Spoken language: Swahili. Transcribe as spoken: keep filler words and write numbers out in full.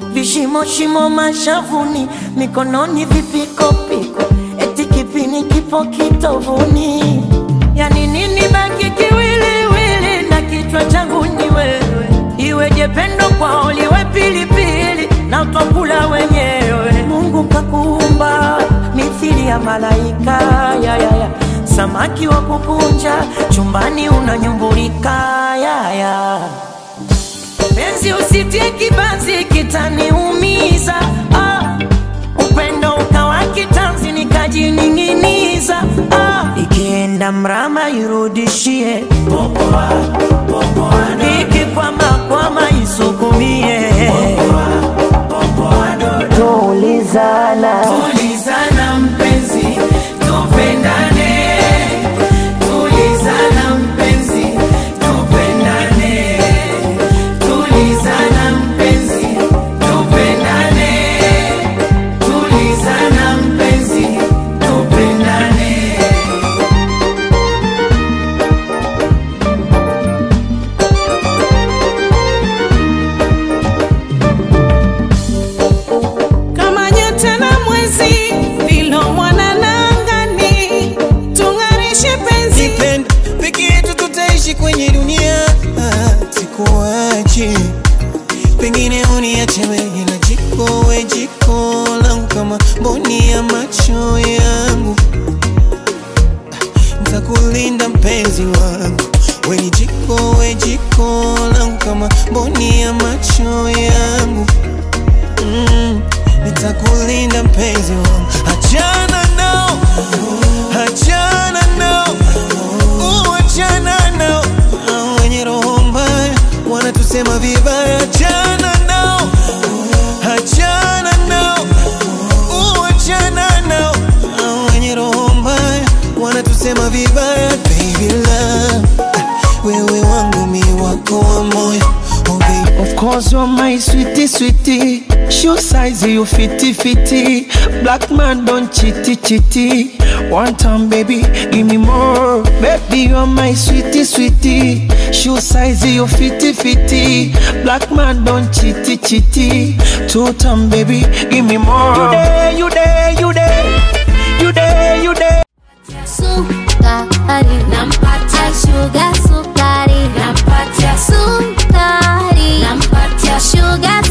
vishimo shimo mashavuni, mikononi vipiko piko, eti kipini kipo kitovuni. Yani nini baki kiwili wili na kichwa changu ni wewe, iweje pendo kwao liwe pilipili na utokula wenyewe. Mungu kakuumba mithili ya malaika, ya ya ya, samaki wa kukunja chumbani unanyumbulika, ya ya. Penzi usitie kibanzi kitaniumiza, ah. Upendo ukawa kitanzi nikajininginiza, ah. Ikienda mrama irudishie, popoa, popoa, ikikwama kwama isukumie, popoa, popoa, tulizana, tulizana mpenzi, tupendane. Tulizana mpenzi, tupendane. Tulizana mpenzi, tupendane. Tulizana mpenzi, tupendane. Kama nyota na mwezi vilo wananangani, tungarishe penzi. Depend, peke yetu tutaishi kwenye dunia, ah, sikuachi. Pengine uniache wewe na jiko, we jiko langu kama mboni ya macho yangu. Nitakulinda mpenzi wangu, we ni jiko, we jiko langu kama mboni ya macho yangu. Mm, nitakulinda mpenzi wangu, achana nao, achana nao, uachana nao. Hao wenye roho mbaya wanatusema vibaya, achana nao, achana nao, uachana nao. Hao wenye roho mbaya wanatusema vibaya. Baby love, wewe wangu mi wako wa moyo, oh baby. Of course you're my sweetie, sweetie. Shoe size you fitty, fitty. Black man don't chitty, chitty. One time baby, give me more. Baby you're my sweetie, sweetie. Shoe size you fitty, fitty. Black man don't chitty, chitty. Two time baby, give me more. You there, you there, you there. You there, you there. Sukari, nampatia sugar, sukari, nampatia sukari, nampatia sugar.